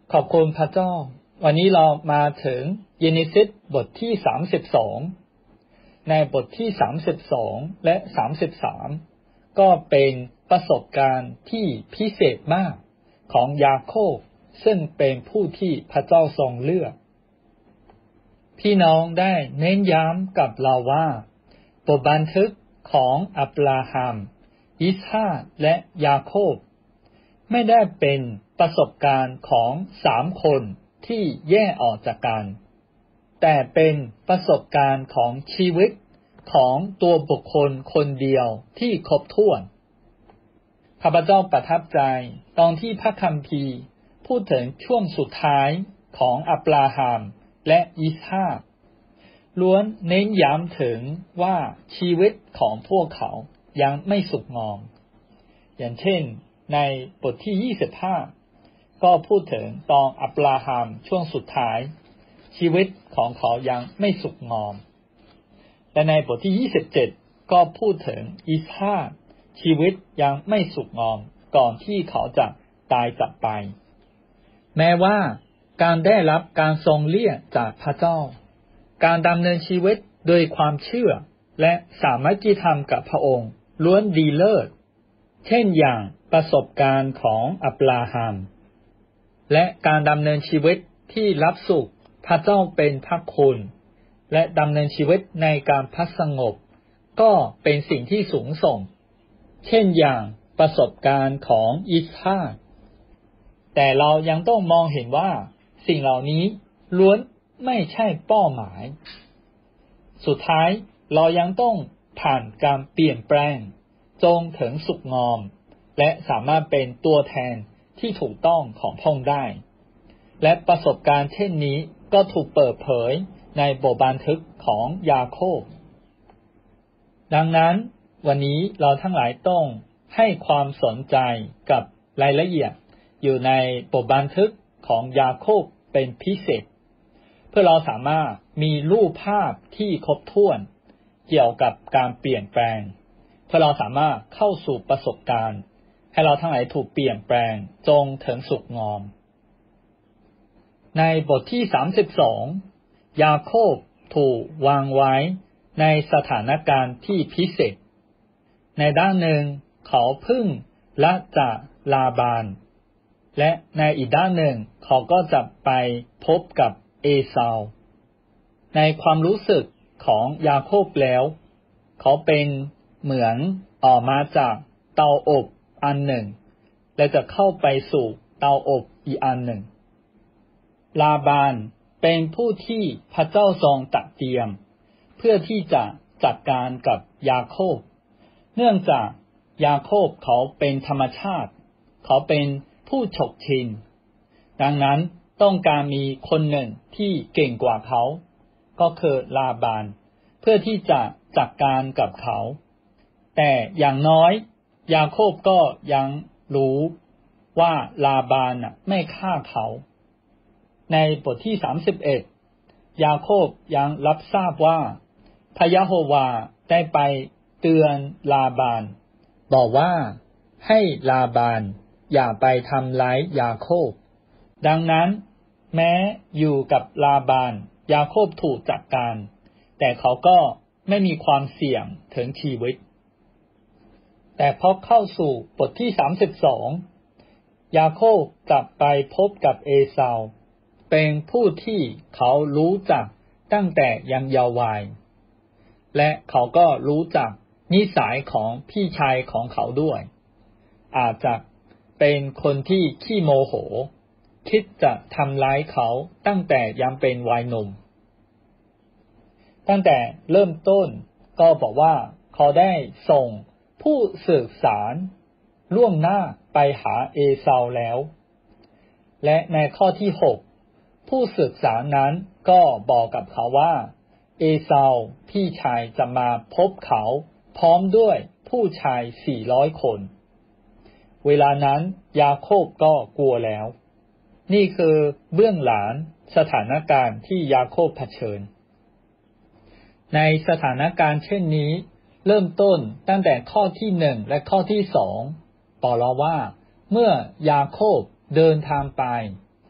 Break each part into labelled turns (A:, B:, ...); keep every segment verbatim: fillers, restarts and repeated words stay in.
A: ขอบคุณพระเจ้าวันนี้เรามาถึงเยเนซิสบทที่สามสิบสองในบทที่สามสิบสองและสามสิบสามก็เป็นประสบการณ์ที่พิเศษมากของยาโคบซึ่งเป็นผู้ที่พระเจ้าทรงเลือกพี่น้องได้เน้นย้ำกับเราว่าบทบันทึกของอับราฮัมอิสฮากและยาโคบไม่ได้เป็นประสบการณ์ของสามคนที่แยกออกจากกันแต่เป็นประสบการณ์ของชีวิตของตัวบุคคลคนเดียวที่ครบถ้วนข้าพเจ้าประทับใจตอนที่พระคัมภีร์พูดถึงช่วงสุดท้ายของอับราฮัมและอิสฮากล้วนเน้นย้ำถึงว่าชีวิตของพวกเขายังไม่สุขงอมอย่างเช่นในบทที่ยี่สิบห้าก็พูดถึงตอนอับราฮัมช่วงสุดท้ายชีวิตของเขายังไม่สุขงอมและในบทที่ยี่สิบเจ็ดก็พูดถึงอิสฮากชีวิตยังไม่สุขงอมก่อนที่เขาจะตายจากไปแม้ว่าการได้รับการทรงเรียกจากพระเจ้าการดำเนินชีวิตโดยความเชื่อและสามัคคีธรรมกับพระองค์ล้วนดีเลิศเช่นอย่างประสบการณ์ของอับราฮัมและการดำเนินชีวิตที่รับสุขพระเจ้าเป็นพระคุณและดำเนินชีวิตในการพักสงบก็เป็นสิ่งที่สูงส่งเช่นอย่างประสบการณ์ของอิสฮากแต่เรายังต้องมองเห็นว่าสิ่งเหล่านี้ล้วนไม่ใช่เป้าหมายสุดท้ายเรายังต้องผ่านการเปลี่ยนแปลงจงถึงสุขงอมและสามารถเป็นตัวแทนที่ถูกต้องของพระองค์ได้และประสบการณ์เช่นนี้ก็ถูกเปิดเผยในบทบันทึกของยาโคบดังนั้นวันนี้เราทั้งหลายต้องให้ความสนใจกับรายละเอียดอยู่ในบทบันทึกของยาโคบเป็นพิเศษเพื่อเราสามารถมีรูปภาพที่ครบถ้วนเกี่ยวกับการเปลี่ยนแปลงเพื่อเราสามารถเข้าสู่ประสบการณ์ให้เราทั้งหลายถูกเปลี่ยนแปลงจงถึงสุขงอมในบทที่สามสิบสองยาโคบถูกวางไว้ในสถานการณ์ที่พิเศษในด้านหนึ่งเขาพึ่งละจากลาบานและในอีกด้านหนึ่งเขาก็จะไปพบกับเอซาวในความรู้สึกของยาโคบแล้วเขาเป็นเหมือนออกมาจากเตาอบอันหนึ่งและจะเข้าไปสู่เตาอบอีกอันหนึ่งลาบานเป็นผู้ที่พระเจ้าทรงตัดเตรียมเพื่อที่จะจัดการกับยาโคบเนื่องจากยาโคบเขาเป็นธรรมชาติเขาเป็นผู้ฉกชิงดังนั้นต้องการมีคนหนึ่งที่เก่งกว่าเขาก็คือลาบานเพื่อที่จะจัดการกับเขาแต่อย่างน้อยยาโคบก็ยังรู้ว่าลาบานไม่ฆ่าเขาในบทที่สามสิบเอ็ดยาโคบยังรับทราบว่าพระยะโฮวาได้ไปเตือนลาบานบอกว่าให้ลาบานอย่าไปทำร้ายยาโคบดังนั้นแม้อยู่กับลาบานยาโคบถูกจัดการแต่เขาก็ไม่มีความเสี่ยงถึงชีวิตแต่พอเข้าสู่บทที่สามสิบสองยาโคบกลับไปพบกับเอซาวเป็นผู้ที่เขารู้จักตั้งแต่ยังเยาว์วัยและเขาก็รู้จักนิสัยของพี่ชายของเขาด้วยอาจจะเป็นคนที่ขี้โมโหคิดจะทำร้ายเขาตั้งแต่ยังเป็นวัยหนุ่มตั้งแต่เริ่มต้นก็บอกว่าเขาได้ส่งผู้สื่อสารล่วงหน้าไปหาเอซาวแล้วและในข้อที่หกผู้สื่อสารนั้นก็บอกกับเขาว่าเอซาวพี่ชายจะมาพบเขาพร้อมด้วยผู้ชายสี่ร้อยคนเวลานั้นยาโคบก็กลัวแล้วนี่คือเบื้องหลังสถานการณ์ที่ยาโคบเผชิญในสถานการณ์เช่นนี้เริ่มต้นตั้งแต่ข้อที่หนึ่งและข้อที่สองบอกเราว่าเมื่อยาโคบเดินทางไป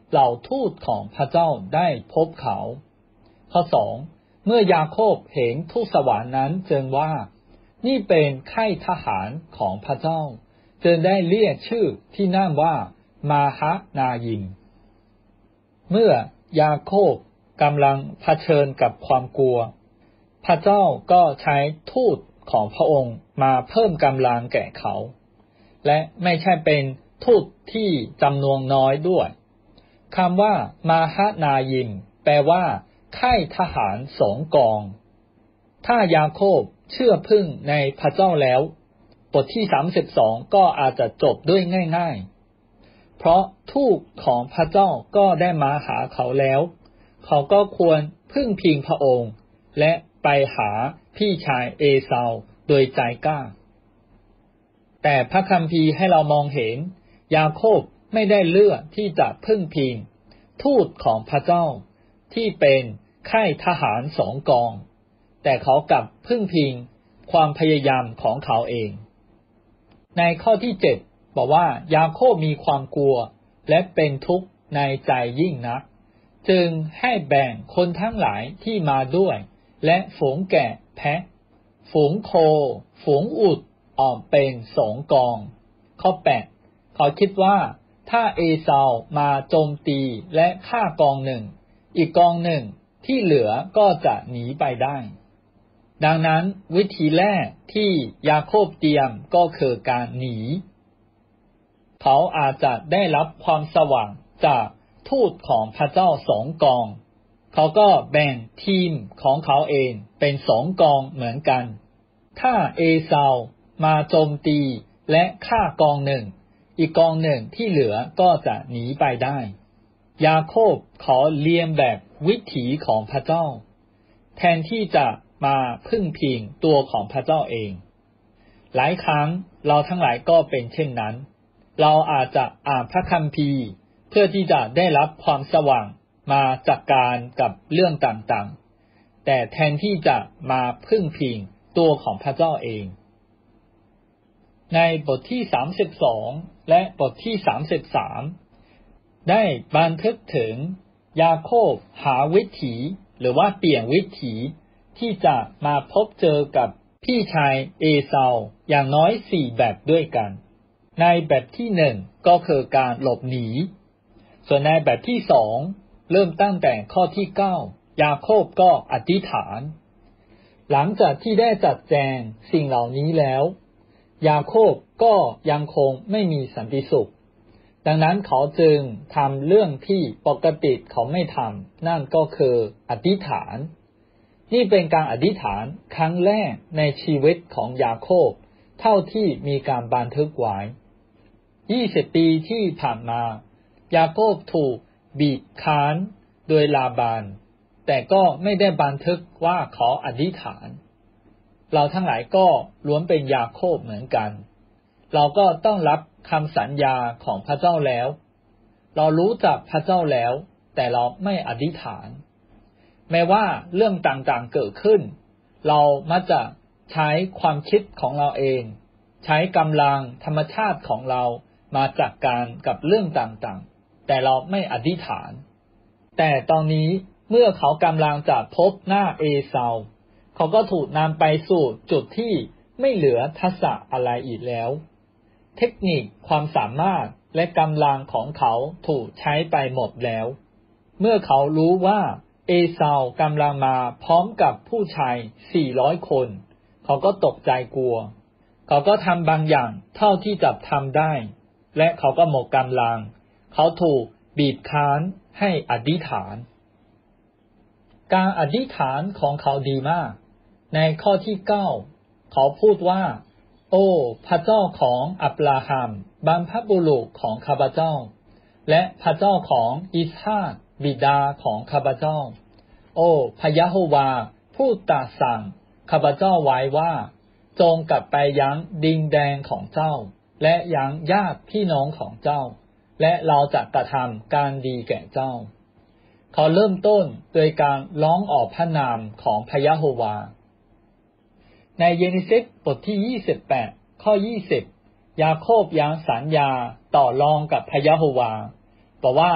A: เหล่าทูตของพระเจ้าได้พบเขาข้อสองเมื่อยาโคบเห็นทูตสวรรค์นั้นจึงว่านี่เป็นค่ายทหารของพระเจ้าจึงได้เรียกชื่อที่นั่นว่ามาฮะนายิมเมื่อยาโคบกำลังเผชิญกับความกลัวพระเจ้าก็ใช้ทูตของพระองค์มาเพิ่มกำลังแก่เขาและไม่ใช่เป็นทูตที่จำนวนน้อยด้วยคำว่ามาฮะนายิมแปลว่าค่ายทหารสองกองถ้ายาโคบเชื่อพึ่งในพระเจ้าแล้วบทที่สามสิบสองก็อาจจะจบด้วยง่ายๆเพราะทูตของพระเจ้าก็ได้มาหาเขาแล้วเขาก็ควรพึ่งพิงพระองค์และไปหาพี่ชายเอเซาโดยใจกล้าแต่พระคัมภีร์ให้เรามองเห็นยาโคบไม่ได้เลือกที่จะพึ่งพิงทูตของพระเจ้าที่เป็นค่ายทหารสองกองแต่เขากลับพึ่งพิงความพยายามของเขาเองในข้อที่เจ็ดบอกว่ายาโคบมีความกลัวและเป็นทุกข์ในใจยิ่งนักจึงให้แบ่งคนทั้งหลายที่มาด้วยและฝูงแกะแพะฝูงโคฝูงอุฐออกเป็นสองกองข้อแปดเขาคิดว่าถ้าเอเซามาโจมตีและฆ่ากองหนึ่งอีกกองหนึ่งที่เหลือก็จะหนีไปได้ดังนั้นวิธีแรกที่ยาโคบเตรียมก็คือการหนีเขาอาจจะได้รับความสว่างจากทูตของพระเจ้าสองกองเขาก็แบ่งทีมของเขาเองเป็นสองกองเหมือนกันถ้าเอเซามาโจมตีและฆ่ากองหนึ่งอีกกองหนึ่งที่เหลือก็จะหนีไปได้ยาโคบขอเลียนแบบวิถีของพระเจ้าแทนที่จะมาพึ่งพิงตัวของพระเจ้าเองหลายครั้งเราทั้งหลายก็เป็นเช่นนั้นเราอาจจะอ่านพระคัมภีร์เพื่อที่จะได้รับความสว่างมาจัดการกับเรื่องต่างๆแต่แทนที่จะมาพึ่งพิงตัวของพระเจ้าเองในบทที่สามสิบสองและบทที่สามสิบสามได้บันทึกถึงยาโคบหาวิถีหรือว่าเปลี่ยนวิถีที่จะมาพบเจอกับพี่ชายเอเซาอย่างน้อยสี่แบบด้วยกันในแบบที่หนึ่งก็คือการหลบหนีส่วนในแบบที่สองเริ่มตั้งแต่ข้อที่เก้ายาโคบก็อธิษฐานหลังจากที่ได้จัดแจงสิ่งเหล่านี้แล้วยาโคบก็ยังคงไม่มีสันติสุขดังนั้นเขาจึงทำเรื่องที่ปกติเขาไม่ทำนั่นก็คืออธิษฐานนี่เป็นการอธิษฐานครั้งแรกในชีวิตของยาโคบเท่าที่มีการบันทึกไว้ยี่สิบปีที่ผ่านมายาโคบถูกบีบคั้นโดยลาบานแต่ก็ไม่ได้บันทึกว่าเขาอธิษฐานเราทั้งหลายก็ล้วนเป็นยาโคบเหมือนกันเราก็ต้องรับคำสัญญาของพระเจ้าแล้วเรารู้จักพระเจ้าแล้วแต่เราไม่อธิษฐานแม้ว่าเรื่องต่างๆเกิดขึ้นเรามักจะใช้ความคิดของเราเองใช้กำลังธรรมชาติของเรามาจัดการกับเรื่องต่างๆแต่เราไม่อธิษฐานแต่ตอนนี้เมื่อเขากำลังจะพบหน้าเอเซาเขาก็ถูกนำไปสู่จุดที่ไม่เหลือทักษะอะไรอีกแล้วเทคนิคความสามารถและกำลังของเขาถูกใช้ไปหมดแล้วเมื่อเขารู้ว่าเอเซากำลังมาพร้อมกับผู้ชายสี่ร้อยคนเขาก็ตกใจกลัวเขาก็ทำบางอย่างเท่าที่จะทำได้และเขาก็หมดกำลังเขาถูกบีบคั้นให้อธิษฐานการอธิษฐานของเขาดีมากในข้อที่เก้าเขาพูดว่าโอ้พระเจ้าของอับราฮัมบรรพบุรุษของข้าพเจ้าและพระเจ้าของอิสฮากบิดาของข้าพเจ้าโอ้พระยะโฮวาผู้ตรัสสั่งข้าพเจ้าไว้ว่าจงกลับไปยังดินแดนของเจ้าและยังญาติพี่น้องของเจ้าและเราจะกระทำการดีแก่เจ้าเขาเริ่มต้นโดยการร้องออกพระนามของพระยะโฮวาในเยเนซิสบทที่ยี่สิบแปดข้อยี่สิบยาโคบยังสัญญาต่อรองกับพระยะโฮวาบอกว่า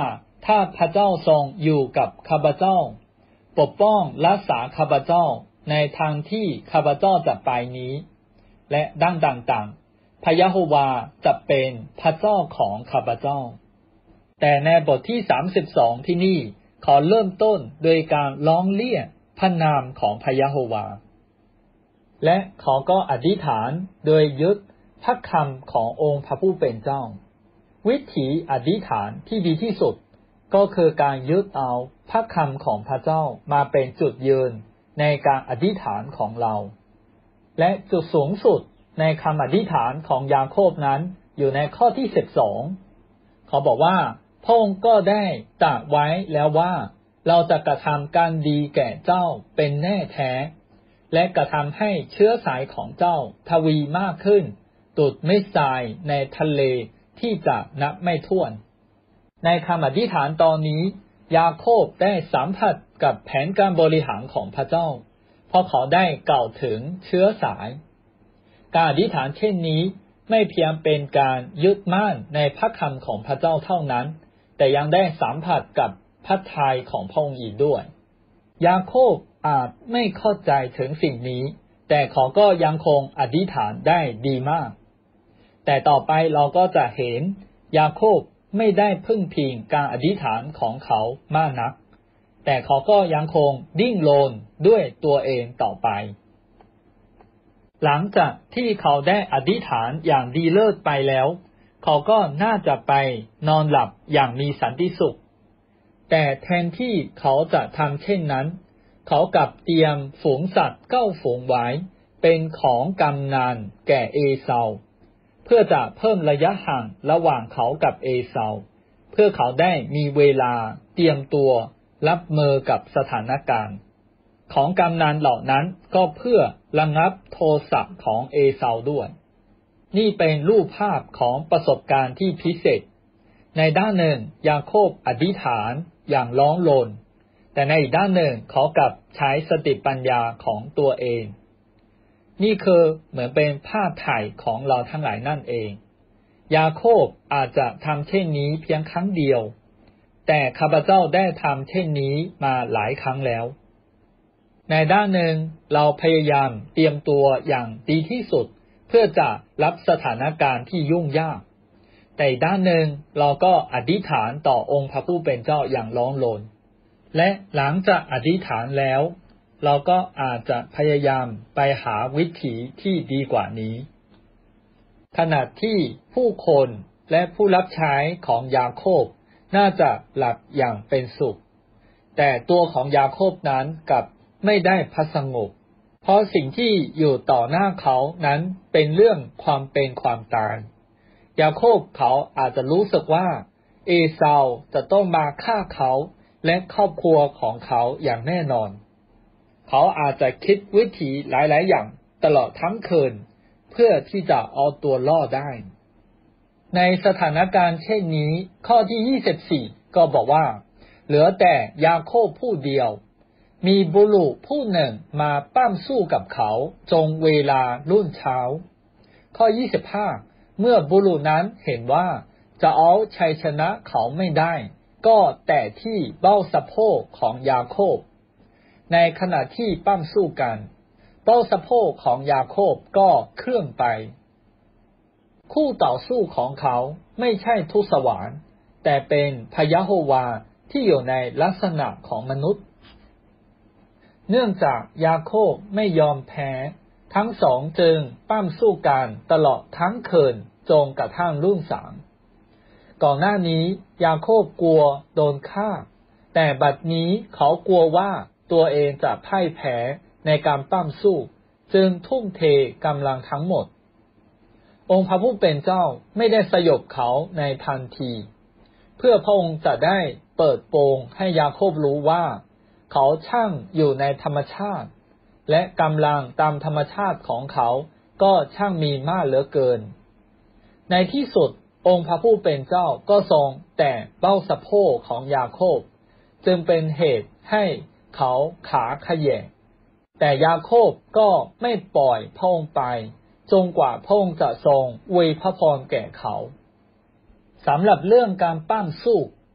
A: ถ้าพระเจ้าทรงอยู่กับข้าพเจ้าปกป้องรักษาข้าพเจ้าในทางที่ข้าพเจ้าจะไปนี้และดังต่างๆพระยะโฮวาจะเป็นพระเจ้าของข้าพเจ้าแต่ในบทที่สามสิบสองที่นี่ขอเริ่มต้นโดยการร้องเรียกพระนามของพระยะโฮวาและเขาก็อธิษฐานโดยยึดพระคำขององค์พระผู้เป็นเจ้าวิธีอธิษฐานที่ดีที่สุดก็คือการยึดเอาพระคำของพระเจ้ามาเป็นจุดยืนในการอธิษฐานของเราและจุดสูงสุดในคำอธิษฐานของยาโคบนั้นอยู่ในข้อที่สิบสองเขาบอกว่าพระองค์ก็ได้ตรัสไว้แล้วว่าเราจะกระทำการดีแก่เจ้าเป็นแน่แท้และกระทำให้เชื้อสายของเจ้าทวีมากขึ้นดุจเม็ดทรายในทะเลที่จะนับไม่ถ้วนในคำอธิษฐานตอนนี้ยาโคบได้สัมผัสกับแผนการบริหารของพระเจ้าเพราะเขาได้กล่าวถึงเชื้อสายการอธิษฐานเช่นนี้ไม่เพียงเป็นการยึดมั่นในพระคำของพระเจ้าเท่านั้นแต่ยังได้สัมผัสกับพระทัยของพระองค์อีกด้วยยาโคบอาจไม่เข้าใจถึงสิ่งนี้แต่เขาก็ยังคงอธิษฐานได้ดีมากแต่ต่อไปเราก็จะเห็นยาโคบไม่ได้พึ่งพิงการอธิษฐานของเขามากนักแต่เขาก็ยังคงดิ้นรนด้วยตัวเองต่อไปหลังจากที่เขาได้อธิษฐานอย่างดีเลิศไปแล้วเขาก็น่าจะไปนอนหลับอย่างมีสันติสุขแต่แทนที่เขาจะทำเช่นนั้นเขากลับเตรียมฝูงสัตว์เก้าฝูงไว้เป็นของกำนันแก่เอเซาเพื่อจะเพิ่มระยะห่างระหว่างเขากับเอเซาเพื่อเขาได้มีเวลาเตรียมตัวรับมือกับสถานการณ์ของกำนันเหล่านั้นก็เพื่อระงับโทสะของเอเซาด้วยนี่เป็นรูปภาพของประสบการณ์ที่พิเศษในด้านหนึ่งยาโคบอธิษฐานอย่างร้องรนแต่ในอีกด้านหนึ่งเขากลับใช้สติปัญญาของตัวเองนี่คือเหมือนเป็นภาพถ่ายของเราทั้งหลายนั่นเองยาโคบอาจจะทำเช่นนี้เพียงครั้งเดียวแต่ข้าพเจ้าได้ทำเช่นนี้มาหลายครั้งแล้วในด้านหนึ่งเราพยายามเตรียมตัวอย่างดีที่สุดเพื่อจะรับสถานการณ์ที่ยุ่งยากแต่ด้านหนึ่งเราก็อธิษฐานต่อองค์พระผู้เป็นเจ้าอย่างร้อนรนและหลังจากอธิษฐานแล้วเราก็อาจจะพยายามไปหาวิธีที่ดีกว่านี้ขณะที่ผู้คนและผู้รับใช้ของยาโคบน่าจะหลับอย่างเป็นสุขแต่ตัวของยาโคบนั้นกลับไม่ได้พักสงบเพราะสิ่งที่อยู่ต่อหน้าเขานั้นเป็นเรื่องความเป็นความตายยาโคบเขาอาจจะรู้สึกว่าเอเซาจะต้องมาฆ่าเขาและครอบครัวของเขาอย่างแน่นอนเขาอาจจะคิดวิธีหลายๆอย่างตลอดทั้งคืนเพื่อที่จะเอาตัวรอดได้ในสถานการณ์เช่นนี้ข้อที่ยี่สิบสี่ก็บอกว่าเหลือแต่ยาโคบผู้เดียวมีบุรุษผู้หนึ่งมาปั้มสู้กับเขาจงเวลารุ่งเช้าข้อยี่สิบห้าเมื่อบุรุษนั้นเห็นว่าจะเอาชัยชนะเขาไม่ได้ก็แต่ที่เบ้าสะโพกของยาโคบในขณะที่ปั้มสู้กันเบ้าสะโพกของยาโคบก็เคลื่อนไปคู่ต่อสู้ของเขาไม่ใช่ทูตสวรรค์แต่เป็นพระยะโฮวาที่อยู่ในลักษณะของมนุษย์เนื่องจากยาโคบไม่ยอมแพ้ทั้งสองจึงปั้มสู้กันตลอดทั้งคืนจนกระทั่งรุ่งสางก่อนหน้านี้ยาโคบกลัวโดนฆ่าแต่บัดนี้เขากลัวว่าตัวเองจะพ่ายแพ้ในการปั้มสู้จึงทุ่มเทกำลังทั้งหมดองค์พระผู้เป็นเจ้าไม่ได้สยบเขาในทันทีเพื่อพระองค์จะได้เปิดโปงให้ยาโคบรู้ว่าเขาช่างอยู่ในธรรมชาติและกำลังตามธรรมชาติของเขาก็ช่างมีมากเหลือเกินในที่สุดองค์พระผู้เป็นเจ้าก็ทรงแต่เบ้าสะโพกของยาโคบจึงเป็นเหตุให้เขาขาขยแยงแต่ยาโคบก็ไม่ปล่อยพระองค์ไปจนกว่าพระองค์จะทรงอวยพระพรแก่เขาสำหรับเรื่องการปั้มสู้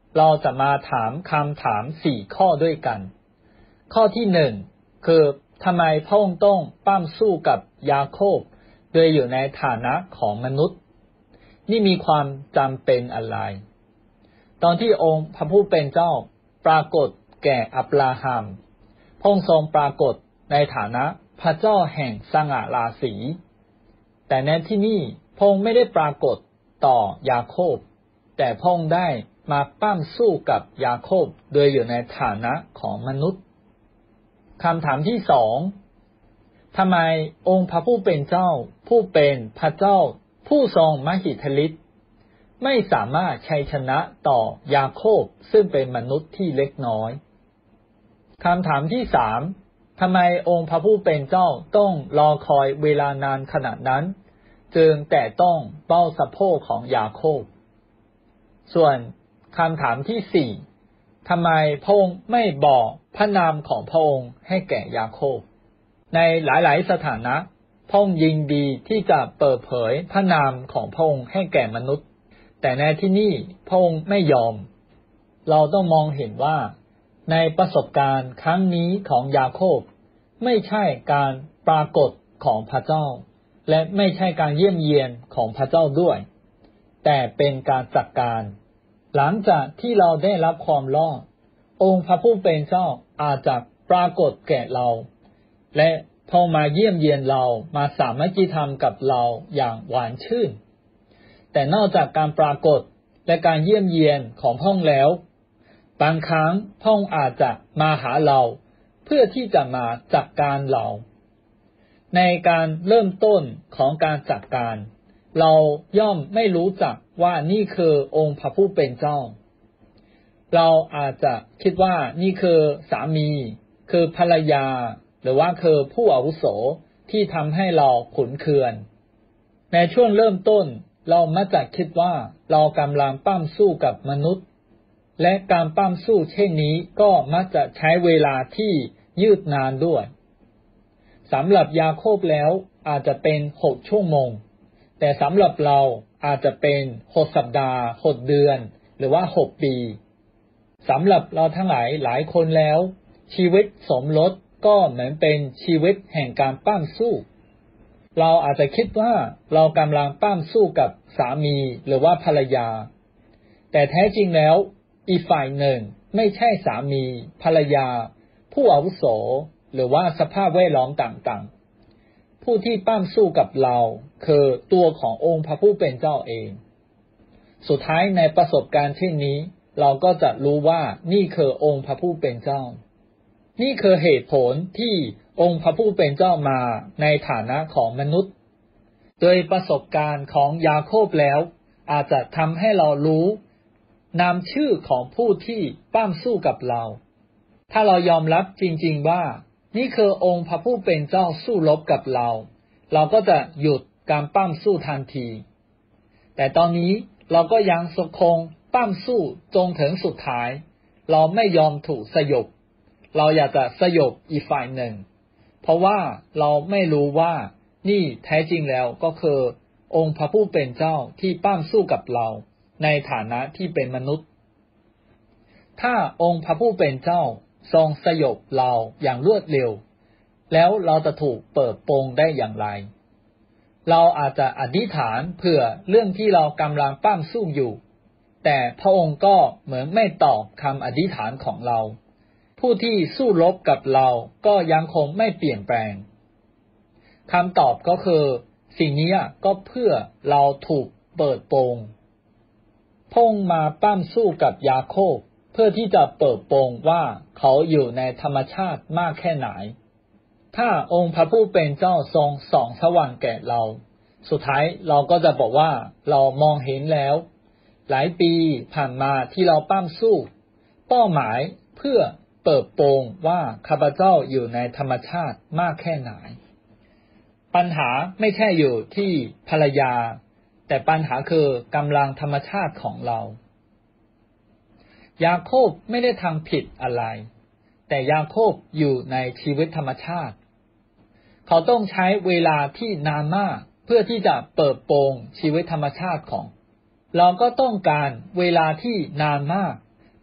A: เราจะมาถามคำถามสี่ข้อด้วยกันข้อที่หนึ่งคือทำไมพระองค์ต้องปั้มสู้กับยาโคบโดยอยู่ในฐานะของมนุษย์นี่มีความจำเป็นอะไรตอนที่องค์พระผู้เป็นเจ้าปรากฏแก่อับราฮัมพระองค์ทรงปรากฏในฐานะพระเจ้าแห่งสง่าราศีแต่ในที่นี้พระองค์ไม่ได้ปรากฏต่อยาโคบแต่พระองค์ได้มาปั้มสู้กับยาโคบโดยอยู่ในฐานะของมนุษย์คำถามที่สองทำไมองค์พระผู้เป็นเจ้าผู้เป็นพระเจ้าผู้ทรงมหิทธิฤทธิ์ไม่สามารถชัยชนะต่อยาโคบซึ่งเป็นมนุษย์ที่เล็กน้อยคำถามที่สามทำไมองค์พระผู้เป็นเจ้าต้องรอคอยเวลานานขนาดนั้นจึงแต่ต้องเป้าสะโพกของยาโคบส่วนคำถามที่สี่ทำไมพระองค์ไม่บอกพระนามของพระองค์ให้แก่ยาโคบในหลายๆสถานะพระองค์ยินดีที่จะเปิดเผยพระนามของพระองค์ให้แก่มนุษย์แต่ในที่นี้พระองค์ไม่ยอมเราต้องมองเห็นว่าในประสบการณ์ครั้งนี้ของยาโคบไม่ใช่การปรากฏของพระเจ้าและไม่ใช่การเยี่ยมเยียนของพระเจ้าด้วยแต่เป็นการจัดการหลังจากที่เราได้รับความรอดองค์พระผู้เป็นเจ้าอาจจะปรากฏแก่เราและพอมาเยี่ยมเยียนเรามาสามัคคีธรรมกับเราอย่างหวานชื่นแต่นอกจากการปรากฏและการเยี่ยมเยียนของพระองค์แล้วบางครั้งพระองค์อาจจะมาหาเราเพื่อที่จะมาจัดการเราในการเริ่มต้นของการจัดการเราย่อมไม่รู้จักว่านี่คือองค์พระผู้เป็นเจ้าเราอาจจะคิดว่านี่คือสามีคือภรรยาหรือว่าคือผู้อาวุโสที่ทำให้เราขุนเคืองในช่วงเริ่มต้นเรามักจะคิดว่าเรากำลังปั้มสู้กับมนุษย์และการปั้มสู้เช่นนี้ก็มักจะใช้เวลาที่ยืดนานด้วยสำหรับยาโคบแล้วอาจจะเป็นหกชั่วโมงแต่สำหรับเราอาจจะเป็นหกสัปดาห์หกเดือนหรือว่าหกปีสำหรับเราทั้งหลายหลายคนแล้วชีวิตสมรสก็เหมือนเป็นชีวิตแห่งการปั้มสู้เราอาจจะคิดว่าเรากำลังปั้มสู้กับสามีหรือว่าภรรยาแต่แท้จริงแล้วอีกฝ่ายหนึ่งไม่ใช่สามีภรรยาผู้อาวุโสหรือว่าสภาพแวดล้อมต่างๆผู้ที่ปั้มสู้กับเราคือตัวขององค์พระผู้เป็นเจ้าเองสุดท้ายในประสบการณ์เช่นนี้เราก็จะรู้ว่านี่คือองค์พระผู้เป็นเจ้านี่คือเหตุผลที่องค์พระผู้เป็นเจ้ามาในฐานะของมนุษย์โดยประสบการณ์ของยาโคบแล้วอาจจะทำให้เรารู้นามชื่อของผู้ที่ปั้มสู้กับเราถ้าเรายอมรับจริงๆว่านี่คือองค์พระผู้เป็นเจ้าสู้รบกับเราเราก็จะหยุดการปั้มสู้ทันทีแต่ตอนนี้เราก็ยังคงปั้มสู้จนถึงสุดท้ายเราไม่ยอมถูกสยบเราอยากจะสยบอีกฝ่ายหนึ่งเพราะว่าเราไม่รู้ว่านี่แท้จริงแล้วก็คือองค์พระผู้เป็นเจ้าที่ปั้มสู้กับเราในฐานะที่เป็นมนุษย์ถ้าองค์พระผู้เป็นเจ้าทรงสยบเราอย่างรวดเร็วแล้วเราจะถูกเปิดโปงได้อย่างไรเราอาจจะอธิษฐานเผื่อเรื่องที่เรากำลังปั้มสู้อยู่แต่พระองค์ก็เหมือนไม่ตอบคำอธิษฐานของเราผู้ที่สู้รบกับเราก็ยังคงไม่เปลี่ยนแปลงคำตอบก็คือสิ่งนี้ก็เพื่อเราถูกเปิดโปงพระองค์มาปั้มสู้กับยาโคบเพื่อที่จะเปิดโปงว่าเขาอยู่ในธรรมชาติมากแค่ไหนถ้าองค์พระผู้เป็นเจ้าทรงส่องสว่างแก่เราสุดท้ายเราก็จะบอกว่าเรามองเห็นแล้วหลายปีผ่านมาที่เราปั้มสู้เป้าหมายเพื่อเปิดโปงว่าข้าพเจ้าอยู่ในธรรมชาติมากแค่ไหนปัญหาไม่ใช่อยู่ที่ภรรยาแต่ปัญหาคือกำลังธรรมชาติของเรายาโคบไม่ได้ทำผิดอะไรแต่ยาโคบอยู่ในชีวิตธรรมชาติเขาต้องใช้เวลาที่นานมากเพื่อที่จะเปิดโปงชีวิตธรรมชาติของเราก็ต้องการเวลาที่นานมาก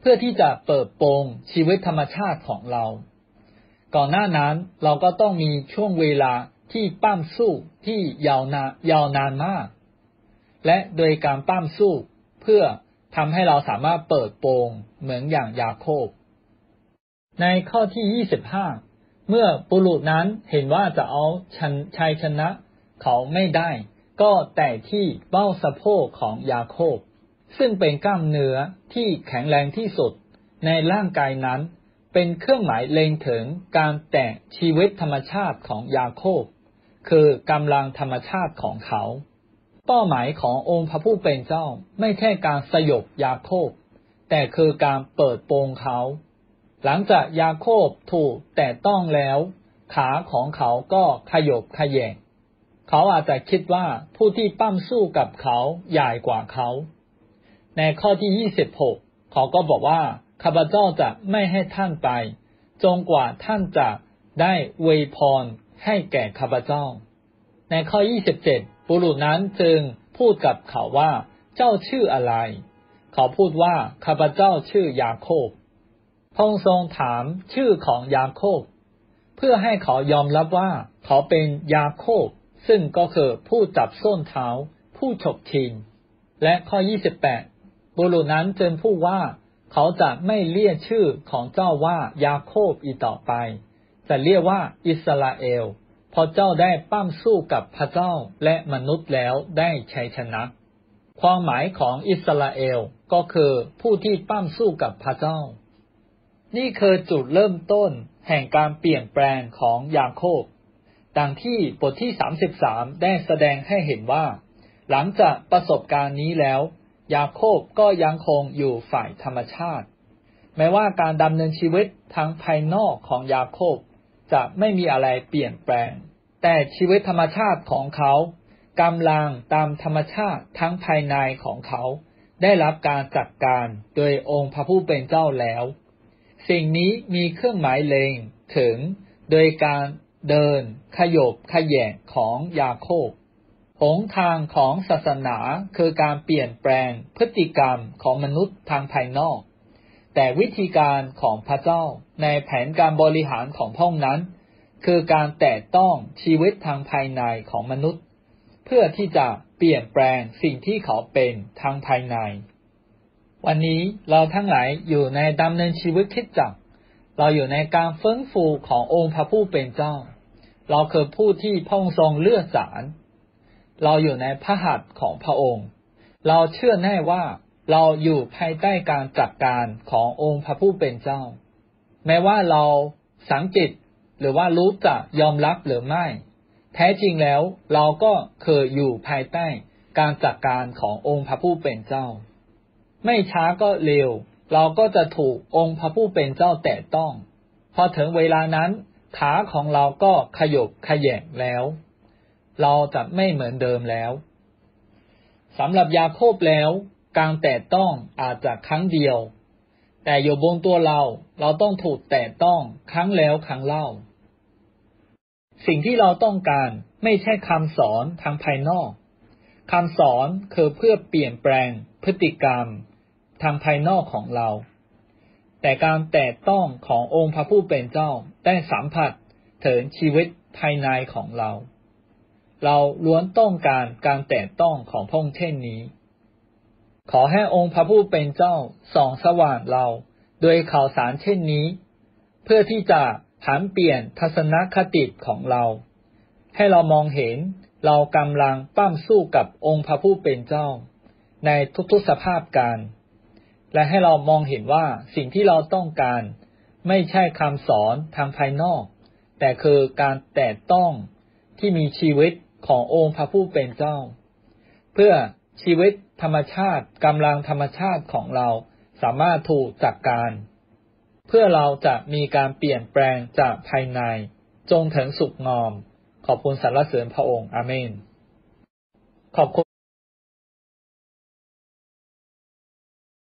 A: พื่อที่จะเปิดโปงชีวิตธรรมชาติของเราก่อนหน้านั้นเราก็ต้องมีช่วงเวลาที่ปั้มสู้ที่ยาวนานยาวนานมากและโดยการปั้มสู้เพื่อทำให้เราสามารถเปิดโปงเหมือนอย่างยาโคบในข้อที่ยี่สิบห้าเมื่อบุรุษนั้นเห็นว่าจะเอาชัยชนะเขาไม่ได้ก็แต่ที่เบ้าสะโพกของยาโคบซึ่งเป็นกล้ามเนื้อที่แข็งแรงที่สุดในร่างกายนั้นเป็นเครื่องหมายเล็งถึงการแตะชีวิตธรรมชาติของยาโคบคือกำลังธรรมชาติของเขาเป้าหมายขององค์พระผู้เป็นเจ้าไม่ใช่การสยบยาโคบแต่คือการเปิดโปงเขาหลังจากยาโคบถูกแตะต้องแล้วขาของเขาก็ขยบขยแยงเขาอาจจะคิดว่าผู้ที่ปั้มสู้กับเขาใหญ่กว่าเขาในข้อที่ยี่สิบหกเขาก็บอกว่าข้าพเจ้าจะไม่ให้ท่านไปจนกว่าท่านจะได้อวยพรให้แก่ข้าพเจ้าในข้อยี่สิบเจ็ดบุรุษนั้นจึงพูดกับเขาว่าเจ้าชื่ออะไรเขาพูดว่าข้าพเจ้าชื่อยาโคบพระองค์ทรงถามชื่อของยาโคบเพื่อให้เขายอมรับว่าเขาเป็นยาโคบซึ่งก็คือผู้จับส้นเท้าผู้ฉกชิงและข้อยี่สิบแปดบุรุษนั้นจึงพูดว่าเขาจะไม่เรียกชื่อของเจ้าว่ายาโคบอีกต่อไปจะเรียกว่าอิสราเอลเพราะเจ้าได้ปั้มสู้กับพระเจ้าและมนุษย์แล้วได้ชัยชนะความหมายของอิสราเอลก็คือผู้ที่ปั้มสู้กับพระเจ้านี่คือจุดเริ่มต้นแห่งการเปลี่ยนแปลงของยาโคบดังที่บทที่สามสิบสามได้แสดงให้เห็นว่าหลังจากประสบการณ์นี้แล้วยาโคบก็ยังคงอยู่ฝ่ายธรรมชาติแม้ว่าการดำเนินชีวิตทางภายนอกของยาโคบจะไม่มีอะไรเปลี่ยนแปลงแต่ชีวิตธรรมชาติของเขากำลังตามธรรมชาติทั้งภายในของเขาได้รับการจัดการโดยองค์พระผู้เป็นเจ้าแล้วสิ่งนี้มีเครื่องหมายเล็งถึงโดยการเดินขยบขยแยงของยาโคบหนทางของศาสนาคือการเปลี่ยนแปลงพฤติกรรมของมนุษย์ทางภายนอกแต่วิธีการของพระเจ้าในแผนการบริหารของพระองค์นั้นคือการแตะต้องชีวิตทางภายในของมนุษย์เพื่อที่จะเปลี่ยนแปลงสิ่งที่เขาเป็นทางภายในวันนี้เราทั้งหลายอยู่ในดำเนินชีวิตคริสตจักรเราอยู่ในการฟื้นฟูขององค์พระผู้เป็นเจ้าเราคือผู้ที่พระองค์ทรงเลือกสรรเราอยู่ในพระหัตถ์ของพระองค์เราเชื่อแน่ว่าเราอยู่ภายใต้การจัดการขององค์พระผู้เป็นเจ้าแม้ว่าเราสังเกตหรือว่ารู้จักยอมรับหรือไม่แท้จริงแล้วเราก็เคยอยู่ภายใต้การจัดการขององค์พระผู้เป็นเจ้าไม่ช้าก็เร็วเราก็จะถูกองค์พระผู้เป็นเจ้าแตะต้องพอถึงเวลานั้นขาของเราก็ขยบขยแยงแล้วเราจะไม่เหมือนเดิมแล้วสำหรับยาโคบแล้วการแตะต้องอาจจะครั้งเดียวแต่อยู่บนตัวเราเราต้องถูกแตะต้องครั้งแล้วครั้งเล่าสิ่งที่เราต้องการไม่ใช่คำสอนทางภายนอกคำสอนคือเพื่อเปลี่ยนแปลงพฤติกรรมทางภายนอกของเราแต่การแตะต้องขององค์พระผู้เป็นเจ้าได้สัมผัสถึงชีวิตภายในของเราเราล้วนต้องการการแตะต้องของพระองค์เช่นนี้ขอให้องค์พระผู้เป็นเจ้าส่องสว่างเราโดยข่าวสารเช่นนี้เพื่อที่จะผันเปลี่ยนทัศนคติของเราให้เรามองเห็นเรากำลังปั้มสู้กับองค์พระผู้เป็นเจ้าในทุกๆสภาพการและให้เรามองเห็นว่าสิ่งที่เราต้องการไม่ใช่คำสอนทางภายนอกแต่คือการแตะต้องที่มีชีวิตขององค์พระผู้เป็นเจ้าเพื่อชีวิตธรรมชาติกำลังธรรมชาติของเราสามารถถูกจัดการเพื่อเราจะมีการเปลี่ยนแปลงจากภายในจงถึงสุขงอมขอบคุณสรรเสริญพระองค์อาเมนขอบคุณ